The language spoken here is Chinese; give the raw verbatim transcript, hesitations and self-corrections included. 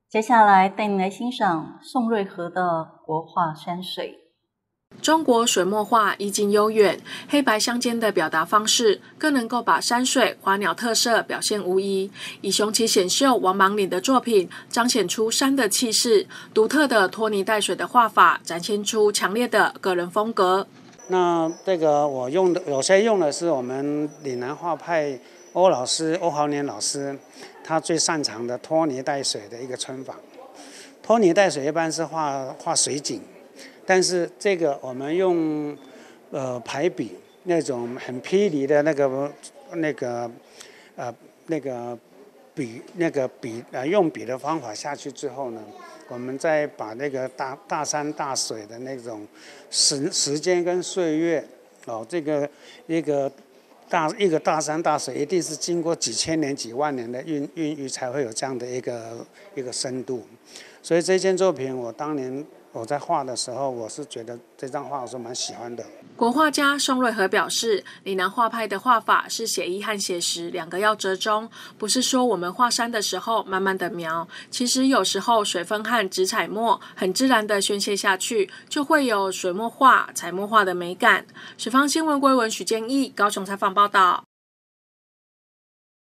接下来带您来欣赏宋瑞和的国画山水。 中国水墨画意境悠远，黑白相间的表达方式更能够把山水、花鸟特色表现无遗。以雄奇显秀王莽岭的作品彰显出山的气势，独特的拖泥带水的画法展现出强烈的个人风格。 那这个我用的有些用的是我们岭南画派欧老师欧豪年老师，他最擅长的拖泥带水的一个皴法。拖泥带水一般是画画水景，但是这个我们用呃排笔那种很霹雳的那个那个呃那个笔那个笔呃用笔的方法下去之后呢，我们再把那个大大山大水的那种时时间跟岁月哦，这个一个大一个大山大水一定是经过几千年几万年的孕孕育才会有这样的一个一个深度，所以这件作品我当年我在画的时候，我是觉得这张画我是蛮喜欢的。 国画家宋瑞和表示，岭南画派的画法是写意和写实两个要折中，不是说我们画山的时候慢慢的描，其实有时候水分和纸彩墨很自然的宣泄下去，就会有水墨画、彩墨画的美感。十方新闻归文许建义高雄采访报道。